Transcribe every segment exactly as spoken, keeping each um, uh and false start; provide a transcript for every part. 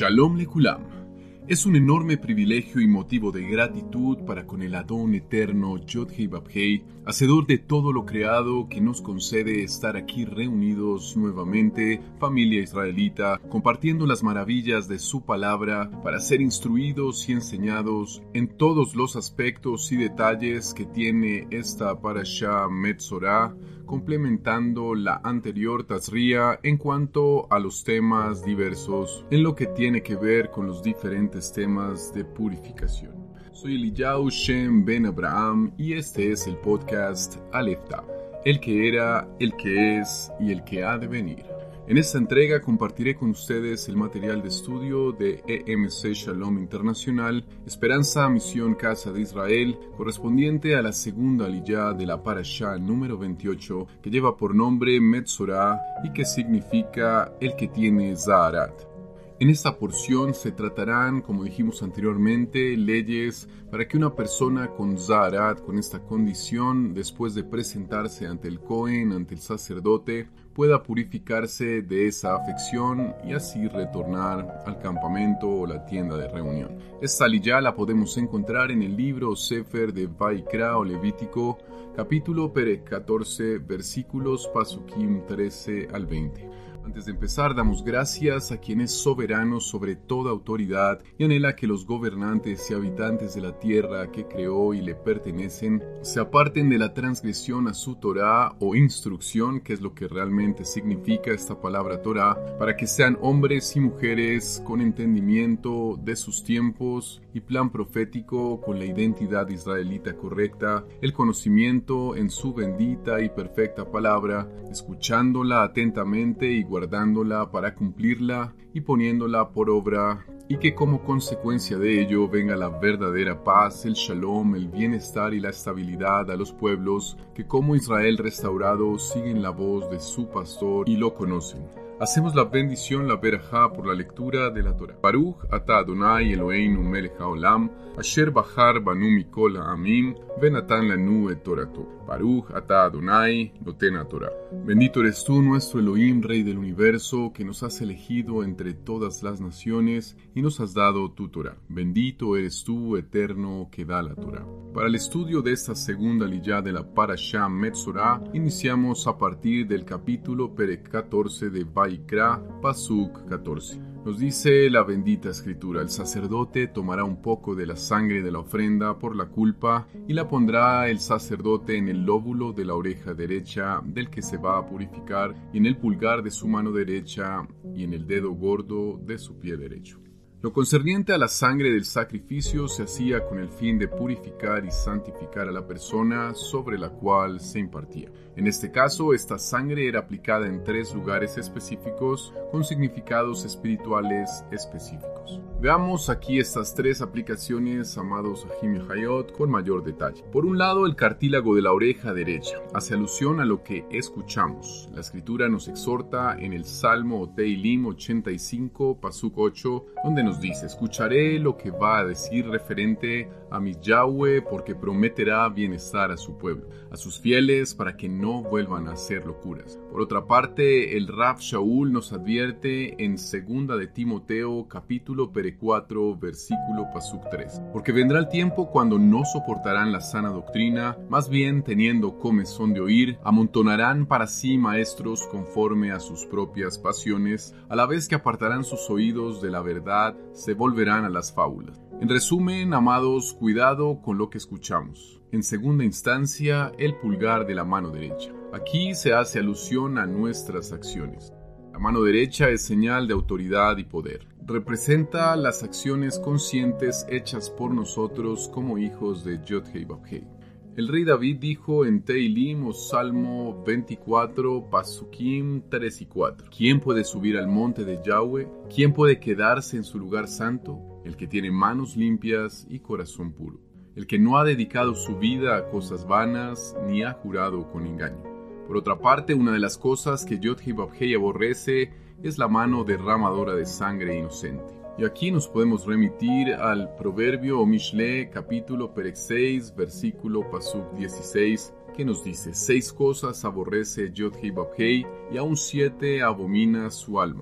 Shalom Lekulam. Es un enorme privilegio y motivo de gratitud para con el Adón eterno Yod-Hei Vav-Hei, hacedor de todo lo creado, que nos concede estar aquí reunidos nuevamente, familia israelita, compartiendo las maravillas de su palabra para ser instruidos y enseñados en todos los aspectos y detalles que tiene esta Parashá Metzorah, complementando la anterior Tazria en cuanto a los temas diversos en lo que tiene que ver con los diferentes temas de purificación. Soy Eliyahu Shem Ben Abraham y este es el podcast Aleph Tav, el que era, el que es y el que ha de venir. En esta entrega compartiré con ustedes el material de estudio de E M C Shalom Internacional, Esperanza Misión Casa de Israel, correspondiente a la segunda aliyá de la Parashá número veintiocho, que lleva por nombre Metzorah y que significa el que tiene Zaharat. En esta porción se tratarán, como dijimos anteriormente, leyes para que una persona con Zaharat, con esta condición, después de presentarse ante el Cohen, ante el sacerdote, pueda purificarse de esa afección y así retornar al campamento o la tienda de reunión. Esta aliyá la podemos encontrar en el libro Sefer de Vaikra o Levítico, capítulo Perek catorce, versículos Pasukim trece al veinte. Antes de empezar, damos gracias a quien es soberano sobre toda autoridad y anhela que los gobernantes y habitantes de la tierra que creó y le pertenecen se aparten de la transgresión a su Torah o instrucción, que es lo que realmente significa esta palabra Torah, para que sean hombres y mujeres con entendimiento de sus tiempos y plan profético, con la identidad israelita correcta, el conocimiento en su bendita y perfecta palabra, escuchándola atentamente y guardándola para cumplirla y poniéndola por obra, y que como consecuencia de ello venga la verdadera paz, el shalom, el bienestar y la estabilidad a los pueblos que como Israel restaurado siguen la voz de su pastor y lo conocen. Hacemos la bendición, la berajá, por la lectura de la Torah. Baruch ata Adonai Eloheinu melech haolam, asher bachar banu mikol ha'amim, venatan lanu et torato. Baruch ata Adonai noten haTorah. Bendito eres tú, nuestro Elohim, Rey del universo, que nos has elegido entre todas las naciones y nos has dado tu Torah. Bendito eres tú, eterno, que da la Torah. Para el estudio de esta segunda aliyá de la Parashá Metzorah, iniciamos a partir del capítulo Perek catorce de Vaikra, Pasuk catorce. Nos dice la bendita escritura: el sacerdote tomará un poco de la sangre de la ofrenda por la culpa y la pondrá el sacerdote en el lóbulo de la oreja derecha del que se va a purificar, y en el pulgar de su mano derecha y en el dedo gordo de su pie derecho. Lo concerniente a la sangre del sacrificio se hacía con el fin de purificar y santificar a la persona sobre la cual se impartía. En este caso, esta sangre era aplicada en tres lugares específicos con significados espirituales específicos. Veamos aquí estas tres aplicaciones, amados Ajim y Hayot, con mayor detalle. Por un lado, el cartílago de la oreja derecha hace alusión a lo que escuchamos. La escritura nos exhorta en el Salmo Teilim ochenta y cinco, Pasuk ocho, donde nos dice: escucharé lo que va a decir referente a mi Yahweh, porque prometerá bienestar a su pueblo, a sus fieles, para que no vuelvan a hacer locuras. Por otra parte, el Rav Shaul nos advierte en segunda de Timoteo, capítulo Perek cuatro, versículo Pasuk tres: porque vendrá el tiempo cuando no soportarán la sana doctrina, más bien teniendo comezón de oír, amontonarán para sí maestros conforme a sus propias pasiones, a la vez que apartarán sus oídos de la verdad, se volverán a las fábulas. En resumen, amados, cuidado con lo que escuchamos. En segunda instancia, el pulgar de la mano derecha. Aquí se hace alusión a nuestras acciones. La mano derecha es señal de autoridad y poder. Representa las acciones conscientes hechas por nosotros como hijos de Yod-Hei Vav-Hei. El rey David dijo en Teilim o Salmo veinticuatro, Pasukim tres y cuatro: ¿quién puede subir al monte de Yahweh? ¿Quién puede quedarse en su lugar santo? El que tiene manos limpias y corazón puro. El que no ha dedicado su vida a cosas vanas, ni ha jurado con engaño. Por otra parte, una de las cosas que Yod-Hei Vav-Hei aborrece es la mano derramadora de sangre inocente. Y aquí nos podemos remitir al proverbio o Mishle, capítulo Perek seis, versículo Pasuk dieciséis, que nos dice: seis cosas aborrece Yod-Hei Vav-Hei y aún siete abomina su alma: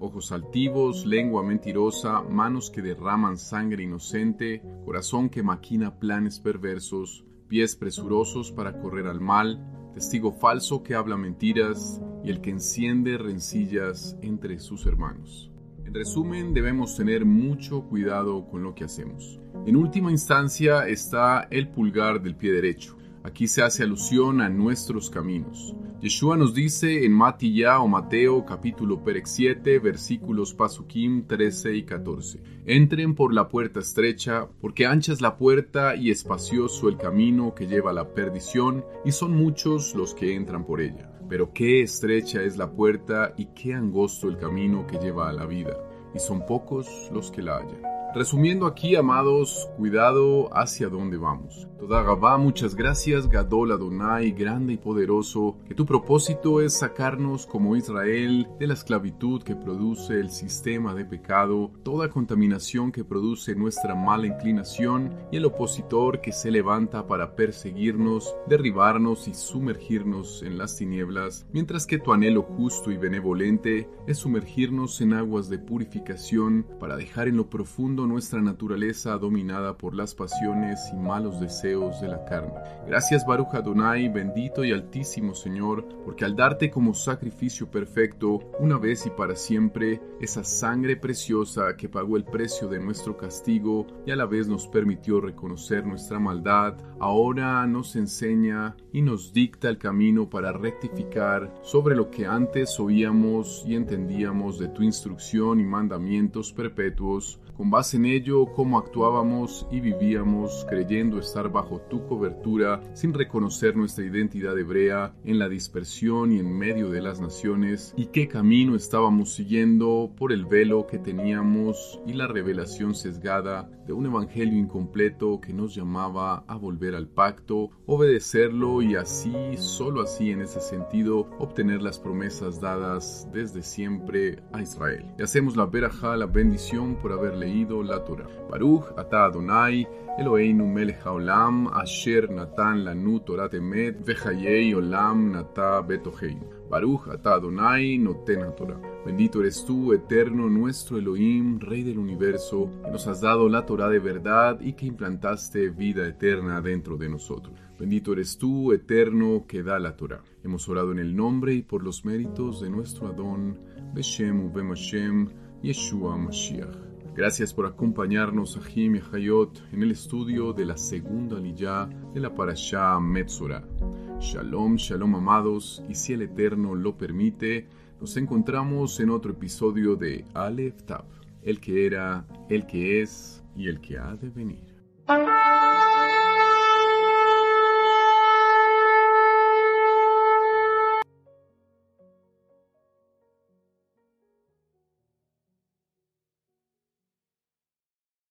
ojos altivos, lengua mentirosa, manos que derraman sangre inocente, corazón que maquina planes perversos, pies presurosos para correr al mal, testigo falso que habla mentiras y el que enciende rencillas entre sus hermanos. En resumen, debemos tener mucho cuidado con lo que hacemos. En última instancia está el pulgar del pie derecho. Aquí se hace alusión a nuestros caminos. Yeshua nos dice en Matilla o Mateo capítulo siete versículos Pasukim trece y catorce. Entren por la puerta estrecha, porque ancha es la puerta y espacioso el camino que lleva a la perdición, y son muchos los que entran por ella. Pero qué estrecha es la puerta y qué angosto el camino que lleva a la vida, y son pocos los que la hallan. Resumiendo aquí, amados, cuidado hacia dónde vamos. Toda Gabá, muchas gracias, Gadol Adonai, grande y poderoso, que tu propósito es sacarnos como Israel de la esclavitud que produce el sistema de pecado, toda contaminación que produce nuestra mala inclinación y el opositor que se levanta para perseguirnos, derribarnos y sumergirnos en las tinieblas, mientras que tu anhelo justo y benevolente es sumergirnos en aguas de purificación para dejar en lo profundo nuestra naturaleza dominada por las pasiones y malos deseos de la carne. Gracias, Baruch Adonai, bendito y altísimo Señor, porque al darte como sacrificio perfecto, una vez y para siempre, esa sangre preciosa que pagó el precio de nuestro castigo y a la vez nos permitió reconocer nuestra maldad, ahora nos enseña y nos dicta el camino para rectificar sobre lo que antes oíamos y entendíamos de tu instrucción y mandamientos perpetuos, con base en ello cómo actuábamos y vivíamos creyendo estar bajo tu cobertura sin reconocer nuestra identidad hebrea en la dispersión y en medio de las naciones, y qué camino estábamos siguiendo por el velo que teníamos y la revelación sesgada de un evangelio incompleto que nos llamaba a volver al pacto, obedecerlo y así, solo así en ese sentido, obtener las promesas dadas desde siempre a Israel. Y hacemos la verajá, la bendición por haber leído la Torah. Baruch atah Adonai Eloheinu melech haolam asher natan lanu Torat emet vechayei olam nata betoheinu. Baruch atah Adonai noten haTorah. Bendito eres tú, eterno nuestro Elohim, Rey del universo, que nos has dado la Torah de verdad y que implantaste vida eterna dentro de nosotros. Bendito eres tú, eterno, que da la Torah. Hemos orado en el nombre y por los méritos de nuestro Adón, Beshem Ubem Hashem, Yeshua Mashiach. Gracias por acompañarnos, Ajim y Hayot, en el estudio de la segunda aliyá de la Parashá Metzora. Shalom, shalom, amados, y si el Eterno lo permite, nos encontramos en otro episodio de Aleph Tav, el que era, el que es y el que ha de venir.